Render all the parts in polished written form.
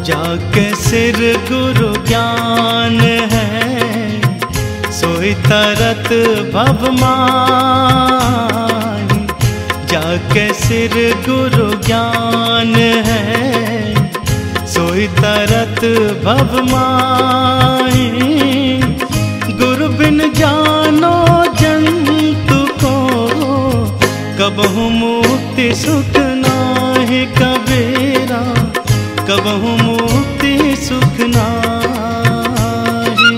जाके सिर गुरु ज्ञान है, सोई तरत भव माही। जाके सिर गुरु ज्ञान है, सोई तरत भव माही। गुरु बिन जानो जंतु को, कबहु मुक्ति सुख नाहि कबीरा, कबहु मुक्ति सुख नाहि।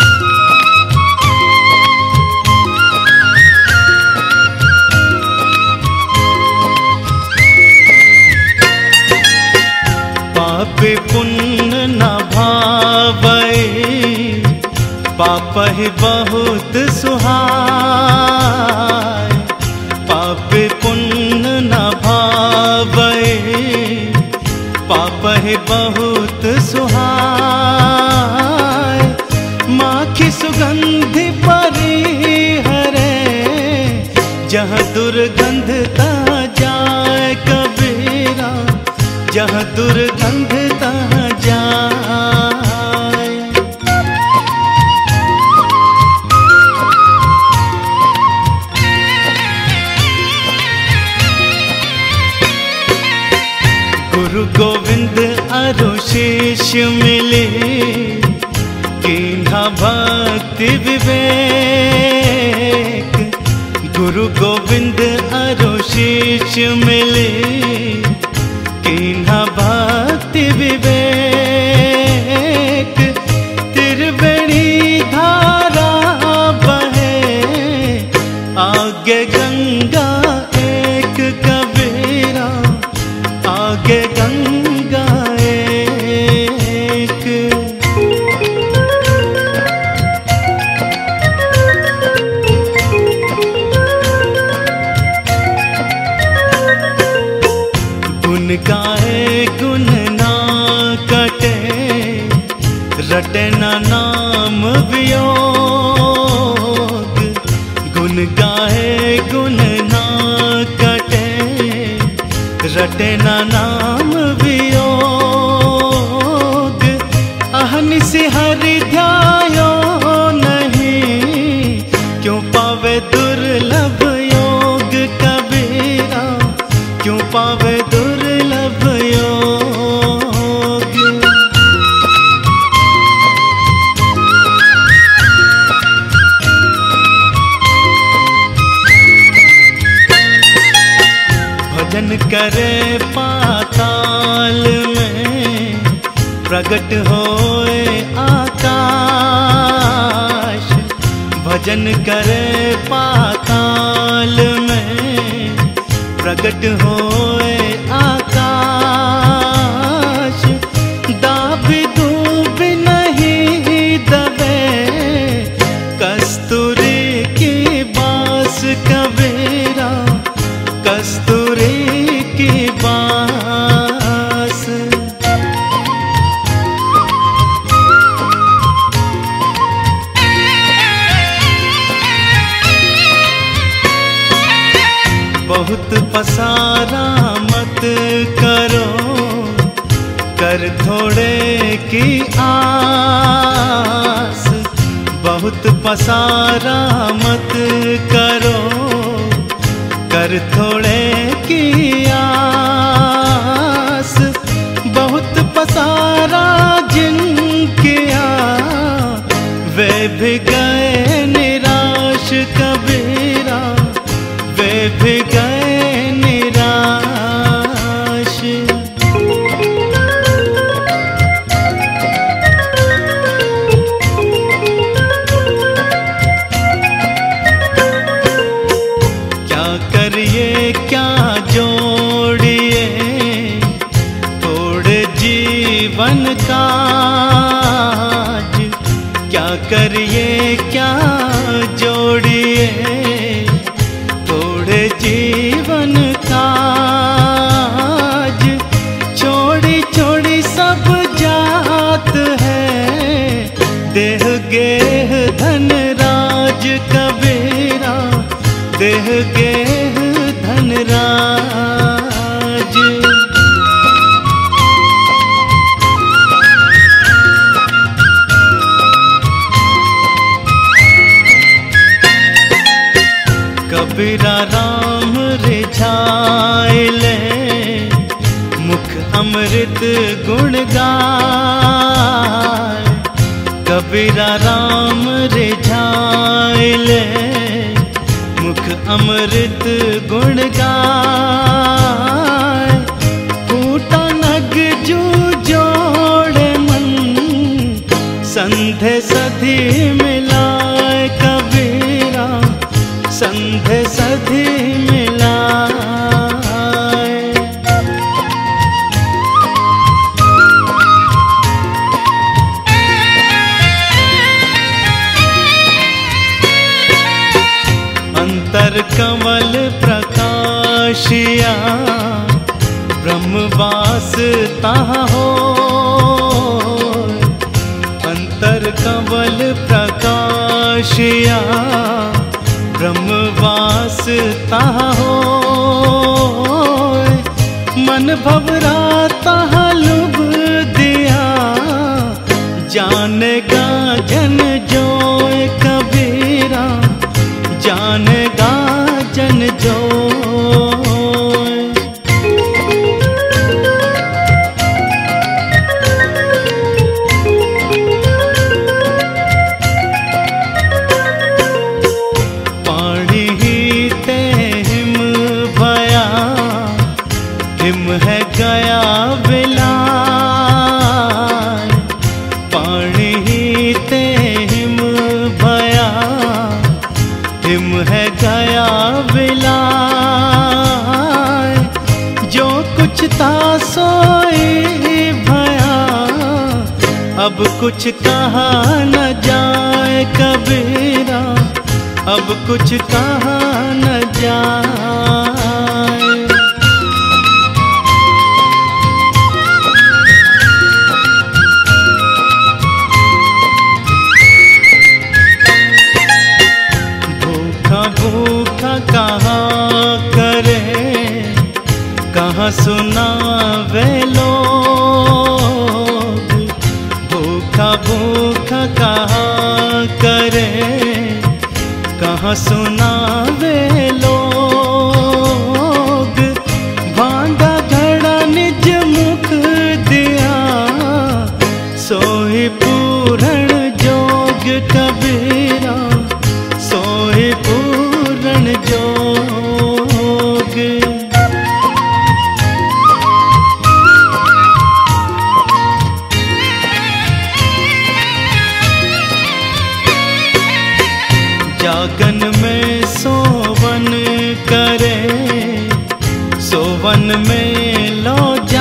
पापी पुण्य न भावै, पापहि बहुत सुहाय। पापी पुण्य न भावै, पापहि बहुत सुहाय। माखी सुगंधि परिहरे, जहाँ दुर्गंध तह जाय कबीरा, जहाँ दुर्गंध तह जाय। गुरु गोविंद अरु शिष्य मिले, कीन्हा भक्ति विवेक। गुरु गोविंद अरु शिष्य मिले, कीन्हा भक्ति विवेक। त्रिवेणी धारा बहे, आगे गंगा एक कबीरा, आगे गंगा एक। गुण गाए गुण ना कटे, रटे ना नाम वियोग। गुण गाए गुण ना कटे, रटे ना नाम वियोग। अहनिश हरि ध्यायो नहीं, क्यों पावे दुर्लभ योग कबीरा, क्यों पावे दुर्लभ योग। भजन करे पाताल में, प्रगट होए आकाश। भजन करे पाताल में, प्रगट होए आकाश। दाबी दूबी नहीं दबे, कस्तूरी की बास कबीरा, कस्तूरी की बास। बहुत पसारा मत करो, कर थोड़े की आस। बहुत पसारा मत करो, कर थोड़े की आस। बहुत पसारा जिन किया, वे भी गए निराश कबीरा, वे भी गए निराश। क्या करिए क्या जोड़िए, थोड़े जीवन काज। क्या करिए क्या जोड़िए, थोड़े जीवन काज। छोड़ी छोड़ी सब जात है, देह गेह धन राज कबीरा, देह गेह धन राज। कबीरा राम रिझाइले, मुख अमृत गुण गाय। कबीरा राम रिझाइले, मुख अमृत गुण गाय। फूटा नग जू जोड़े मन, संधे सधी मिलाए। कबीरा संधे सधी मिलाए। अंतर कमल प्रकाशिया, ब्रह्मवास तहाँ हो। अंतर कमल प्रकाशिया, ब्रह्मवास तहाँ हो। मन भवरा तहाँ लुभ दिया, जानेगा जन जोय। कबीरा जानेगा जन जोय। पानी ही ते हिम भया, हिम है गया विलाय। पानी ही ते हिम भया, हिम है गया विलाय। जो कुछ था सोई भया, अब कुछ कहा न जाए। कबीरा अब कुछ कहा न जाए। भूखा कहाँ करे, कहाँ सुनावे लोग। भूखा भूखा कहाँ करे, कहाँ सुनावे लोग। भांगा घड़ा निज मुख दिया, सोई पूरण जोग। कबीरा सोई पूरण जोग। जागन में सोवन करे, सोवन में लो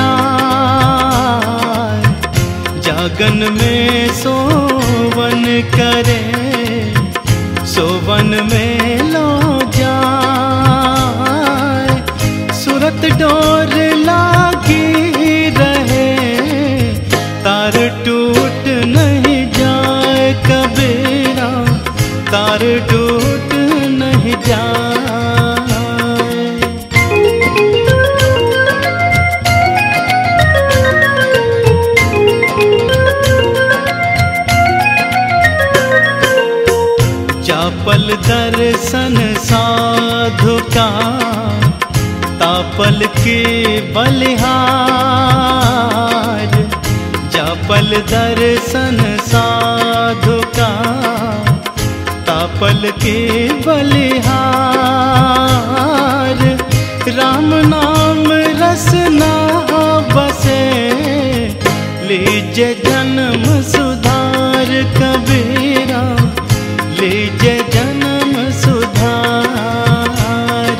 जाए। जागन में सोवन करे, सोवन में लो जाए। सूरत डोर लागी रहे, तार टूट नहीं जाए। कबीरा तार टूट नहीं जाए। चापल दर्शन साधु का, तापल के बलिहार। चापल दर्शन साधु का, तापल के बलिहार। राम नाम रसना बसे, लीजे जन्म सुधार। कबीरा लीजे जन्म सुधार।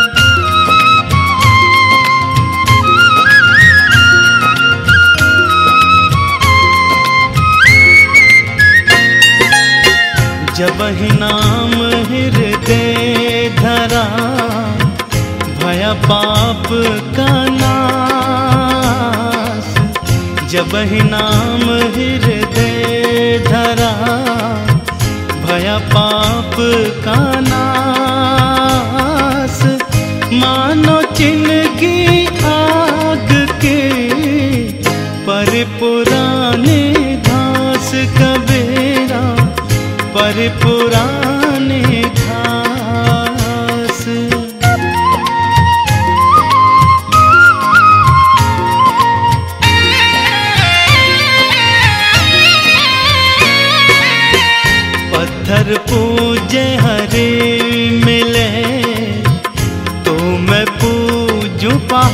जब ही नाम हृदय धरा, भया पाप का नाश। जब ही नाम हृदय धरा, भया पाप का नाश। मानो जिनकी आग के परिपुराने घास। कबीरा परिपुराने घास। पत्थर पूजे हरे मिले तो मैं पूजूं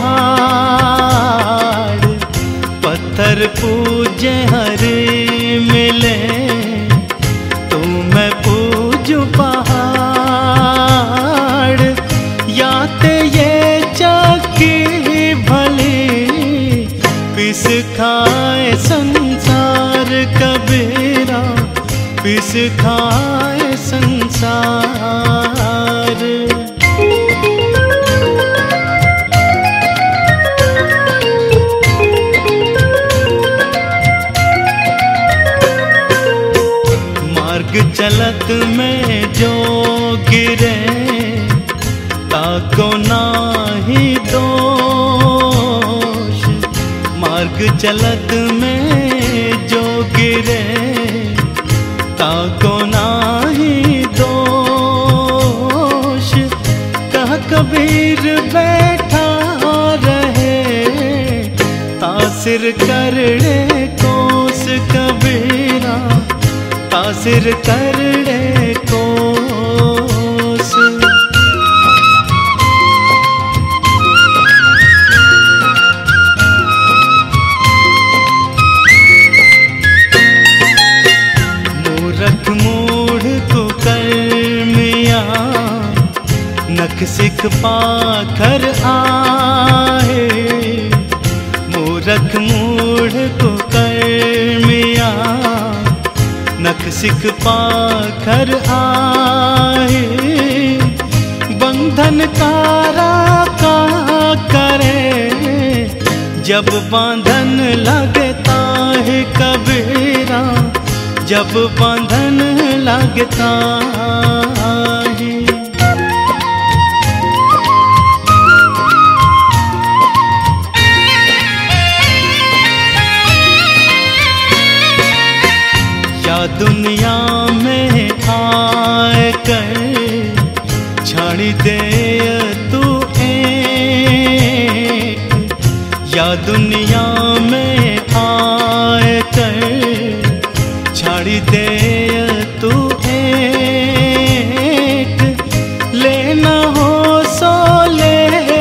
पहाड़। पत्थर पूजे हरे मिले तो मैं पूजूं पहाड़। या ते ये चाकी भली पिस खाए संसार कबीरा, पिस खाए संसार। मार्ग चलत में जो गिरे ताको नाही दोष। मार्ग चलत में जो गिरे ताको नाही दोष। कह कबीर बैठा रहे तासिर करड़े कोस कबीरा, तासिर करड़े कोस। मूर्ख मूढ़ कुकर्मिया नख सिख पाखर आए। मूर्ख मूढ़ कुकर्मिया नख सिख पाखर आए। बंधन कारा का करे जब बांधन लगता है कबीरा, जब बांधन लगता है। या दुनिया में आए कर छाड़ी दे तू एक। या दुनिया में आए कर छाड़ी दे तू एक। लेना हो सो ले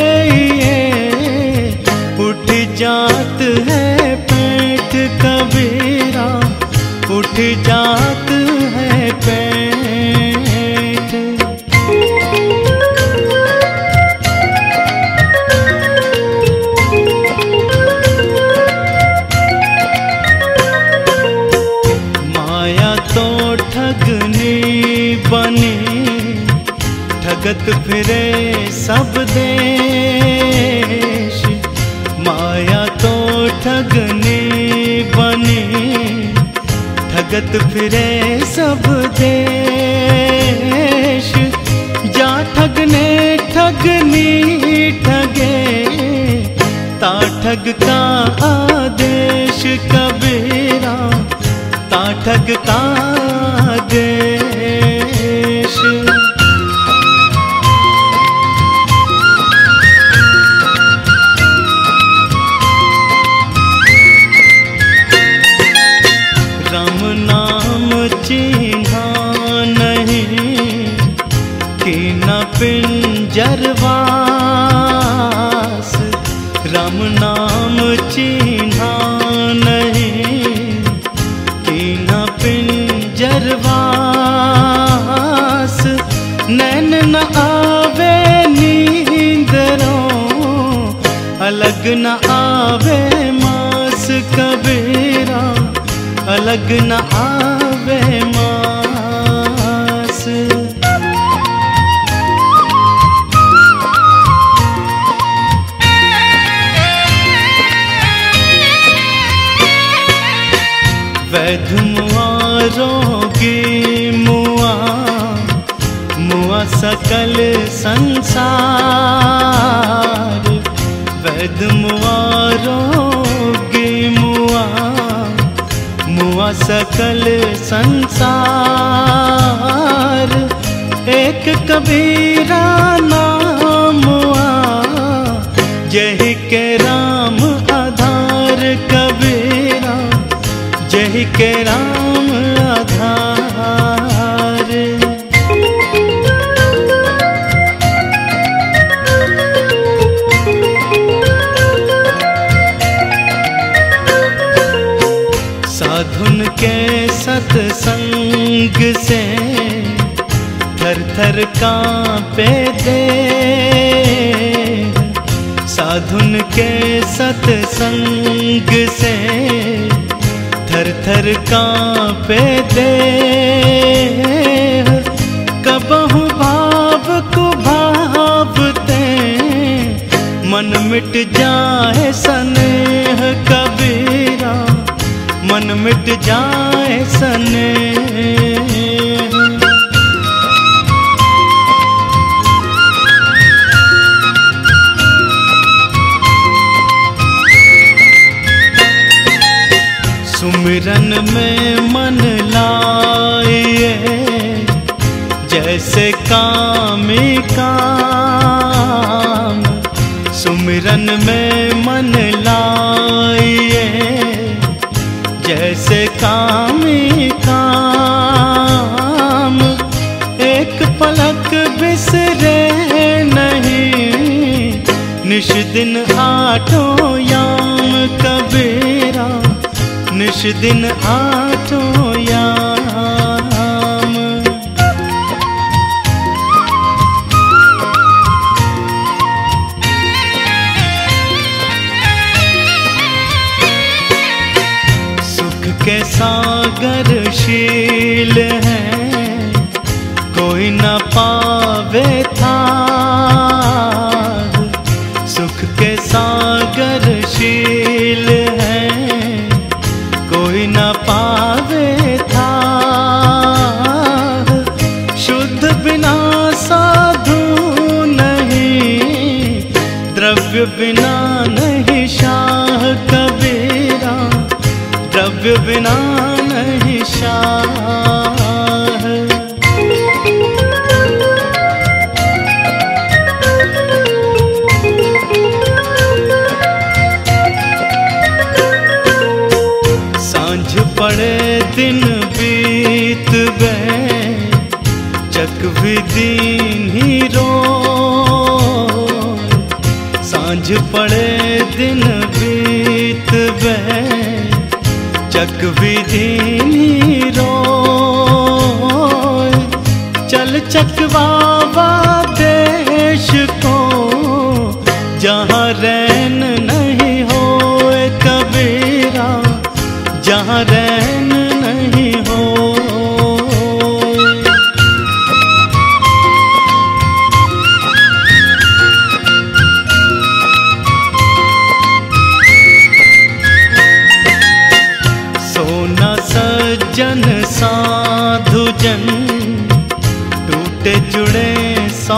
उठ जात है पेट कबीरा, उठ जात है पेट। माया तो ठगनी बनी ठगत फिरे सब देश। माया तो ठगनी बनी ठगत फिरे सब देश। जा ठगने ठगनी ठगे ता ठग का आदेश कबीरा, ता ठग का आदेश। राम नाम चिन्हा नहीं कि न पिंजरवास। राम नाम चिन्हा नहीं कि न पिंजरवास। नैन न आवे नींदरों अलग न आवे मास कबीरा, अलग न आवे मास। वैध मुआ रोगी मुआ, मुआ सकल संसार। वैध मुआ रोगी मुआ, मुआ सकल संसार। एक कबीरा नाम मुआ जही के राम आधार कबीरा, जही के राम आधार। साधुन के सत्संग से थर थर कांपे देह। साधुन के सत्संग से थर थर कांपे देह। कबहु भाव को भावते मन मिट जाए स्नेह कबीरा, मन मिट जाए स्नेह। सुमिरन में मन लाइए जैसे कामी काम। सुमिरन में मन लाइए जैसे कामी काम। एक पलक बिसरे नहीं निश दिन आठों याम कबीरा, निश दिन आठों याम। सुख के सागर शील हैं कोई न पावे थार। सुख के सागर शील हैं कोई न पावे थार। शुद्ध बिना साधु नहीं, द्रव्य बिना नहीं शाह कबीरा, द्रव्य बिना नहीं शाह। सांझ पड़े दिन बीत गए चकवी दीन ही रोए। सांझ पड़े दिन बीत गए चकवी दीन ही रोए। चल चकवावा देश को जहाँ रैन नहीं होए कबीरा, जहाँ रैन नहीं हो। सोना सज्जन साधु जन टूटे जुड़े 100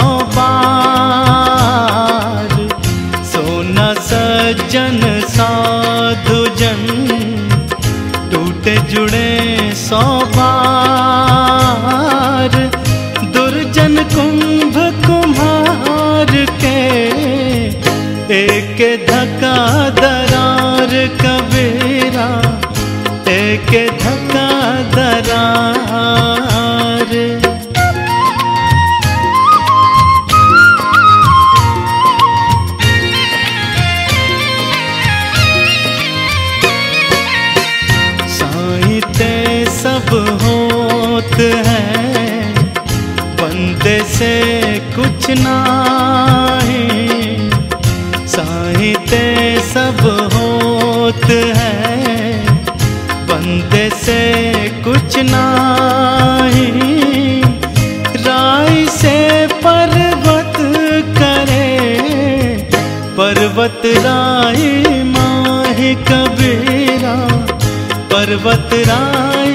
बार। सोना सज्जन साधु जन टूटे जुड़े 100 बार। दुर्जन कुंभ कुम्हार के एक धक्का दरार कबीरा, एक धक्का दरार। सब होत है बंदे से कुछ नहीं। साहित्य सब होत है बंदे से कुछ नहीं। राय से पर्वत करे पर्वत राय माही कबीरा, पर्वत राय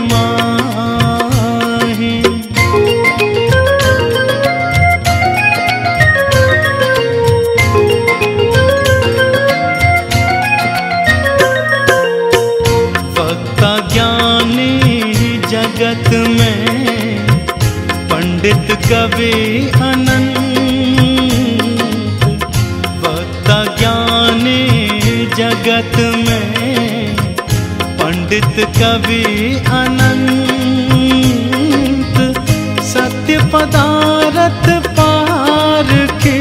माही। वक्ता ज्ञानी जगत में पंडित कवि अनंत। वक्ता ज्ञानी जगत में पंडित कवि अनंत। सत्य पदारथ पार की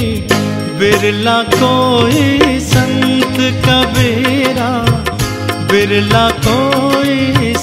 बिरला कोई संत कबीरा, बिरला कोई